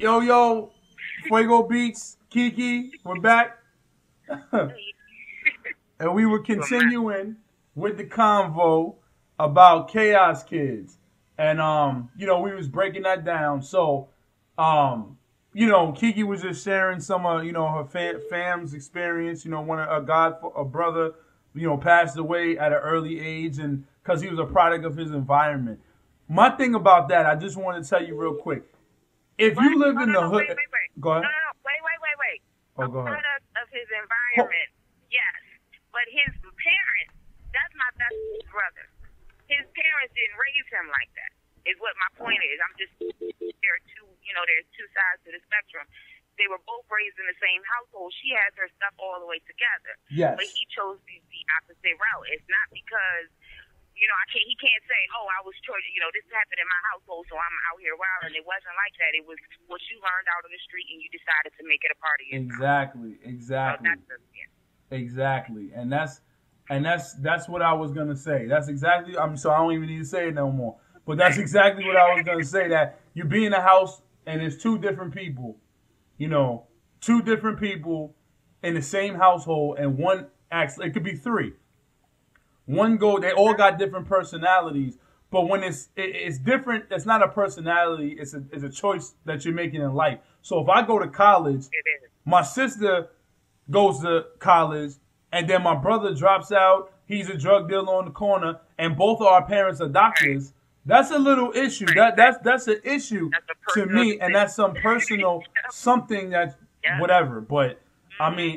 Yo, Fuego Beats, Kiki, we're back. And we were continuing with the convo about Chaos Kids. And we was breaking that down. So, Kiki was just sharing some her fam's experience. A brother, passed away at an early age and because he was a product of his environment. My thing about that, I just want to tell you real quick. If you live in the hood, wait. go ahead. No, wait. Oh, A go ahead. product of his environment, yes. But his parents, that's my best brother. His parents didn't raise him like that, is what my point is. There's two sides to the spectrum. They were both raised in the same household. She has her stuff all the way together. Yes. But he chose the opposite route. It's not because he can't say, oh, I was told, this happened in my household, so I'm out here wild. And it wasn't like that. It was what you learned out on the street, and you decided to make it a part of your Exactly. Exactly. And that's what I was gonna say. That's exactly. So I don't even need to say it no more. But that's exactly what I was gonna say. That you be in a house and there's two different people, in the same household, and one acts. It could be three. They all got different personalities, but when it's different, it's not a personality, it's a choice that you're making in life. So if I go to college, my sister goes to college, and then my brother drops out, he's a drug dealer on the corner, and both of our parents are doctors, that's a little issue. That's an issue to me, and that's some personal something that's whatever. But I mean,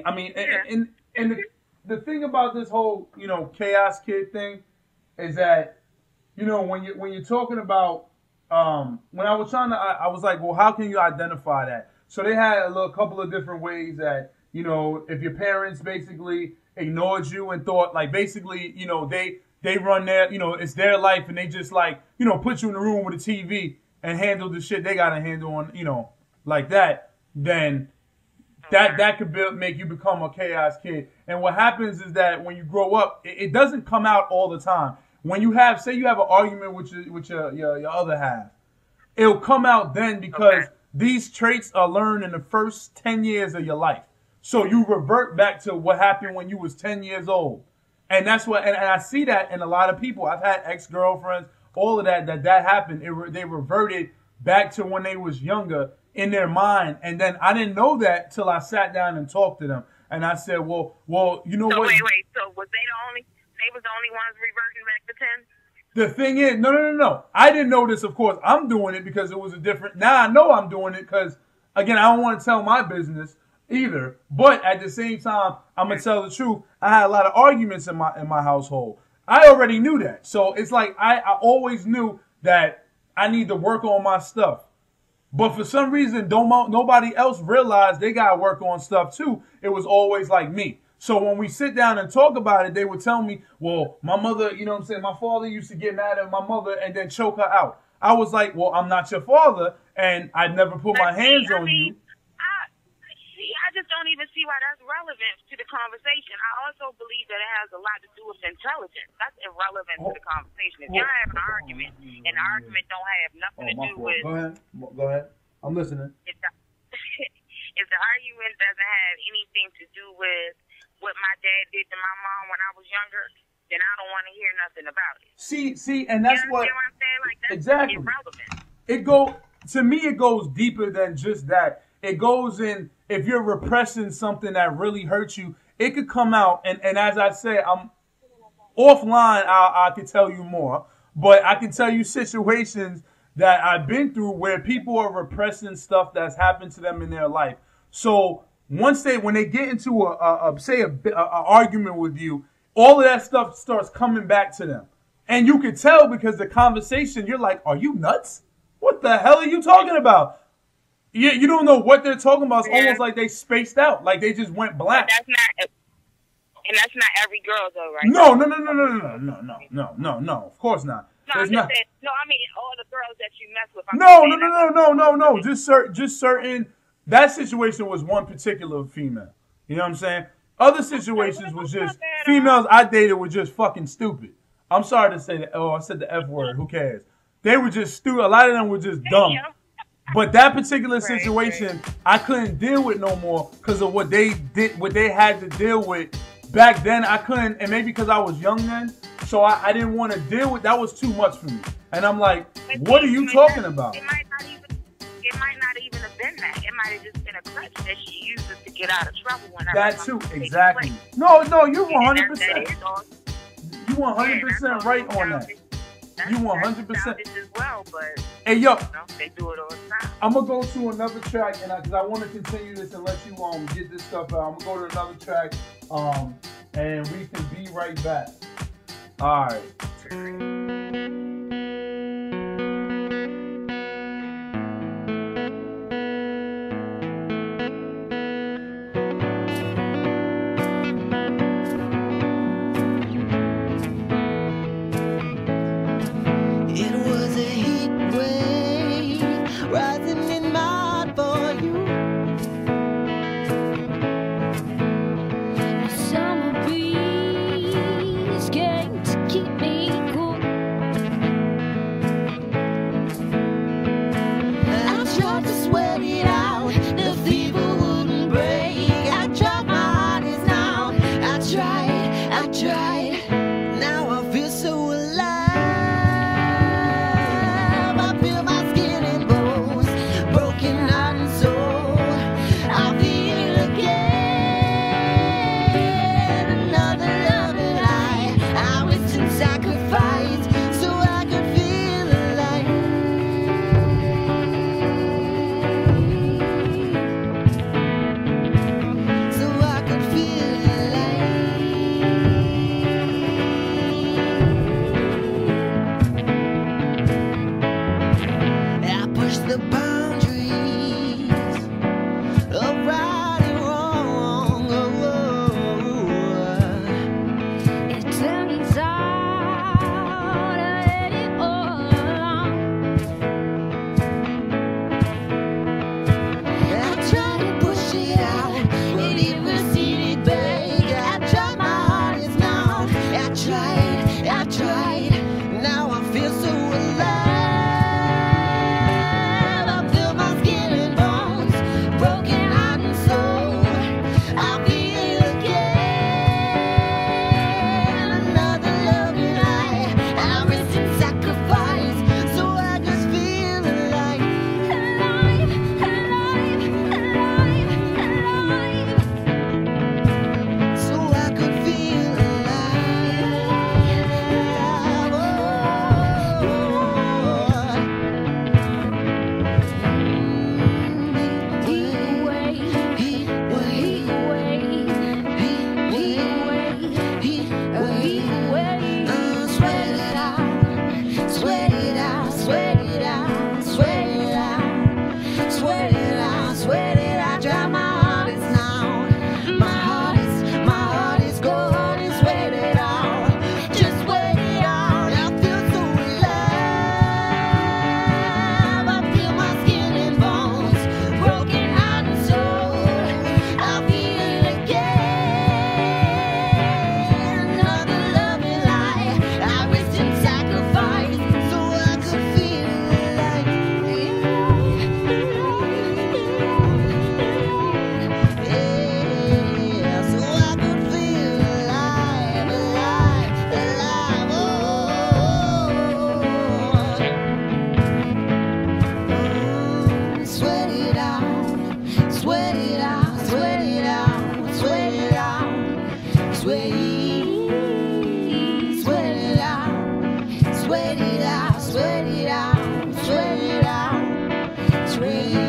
and the thing about this whole, Chaos Kid thing is that, when you're talking about, when I was I was like, well, how can you identify that? So they had a couple of different ways that, if your parents basically ignored you and thought, like, basically, they run their, it's their life and they just put you in the room with a TV and handle the shit they got to handle on, like that, then that could make you become a chaos kid. And what happens is that when you grow up, it doesn't come out all the time. When you have, say you have an argument with your other half, it'll come out then because these traits are learned in the first 10 years of your life. So you revert back to what happened when you was 10 years old. And that's what, and I see that in a lot of people. I've had ex-girlfriends, all of that happened. They reverted back to when they was younger in their mind, and then I didn't know that till I sat down and talked to them, and I said, well, you know what? Wait. So was they was the only ones reverting back to 10? The thing is, no. I didn't know this, of course. I'm doing it because it was a different. Now I know I'm doing it because, again, I don't want to tell my business either. But at the same time, I'm gonna tell the truth. I had a lot of arguments in my household. I already knew that, so it's like I always knew that I need to work on my stuff. But for some reason, nobody else realized they got to work on stuff too. It was always like me. So when we sit down and talk about it, they would tell me, well, my mother, my father used to get mad at my mother and then choke her out. I was like, well, I'm not your father, and I never put my hands on you. I just don't even see why that's relevant to the conversation. I also believe that it has a lot to do with intelligence. That's irrelevant to the conversation. If y'all have an argument, and the argument don't have nothing to do with... Go ahead. I'm listening. If the argument doesn't have anything to do with what my dad did to my mom when I was younger, then I don't want to hear nothing about it. See, and that's what I'm saying? Like, that's exactly irrelevant. To me, it goes deeper than just that. It goes in, if you're repressing something that really hurts you, it could come out. And as I said, I'm offline, I could tell you more. But I can tell you situations that I've been through where people are repressing stuff that's happened to them in their life. So when they get into a argument with you, all of that stuff starts coming back to them. And you can tell because the conversation, you're like, are you nuts? What the hell are you talking about? You don't know what they're talking about. It's almost like they spaced out, like they just went blank. And that's not every girl, though, right? No. Of course not. No, I mean all the girls that you mess with. No. Just certain. That situation was one particular female. You know what I'm saying? Other situations was just females I dated were just fucking stupid. I'm sorry to say that. Oh, I said the F word. Who cares? They were just stupid. A lot of them were just dumb. But that particular situation, I couldn't deal with no more because of what they did, what they had to deal with back then. I couldn't, and maybe because I was young then, so I didn't want to deal with. That was too much for me. And I'm like, what are you talking about? It might not even have been that. It might have just been a crutch that she uses to get out of trouble whenever. That too, exactly. No, you're 100%. You 100% right on that. You 100%. As well, but hey, yo, they do it all the time. I'm gonna go to another track, and because I want to continue this and let you get this stuff out. I'm gonna go to another track, and we can be right back. All right. Sweat it out, sweat it out, sweat it out, sweat it out.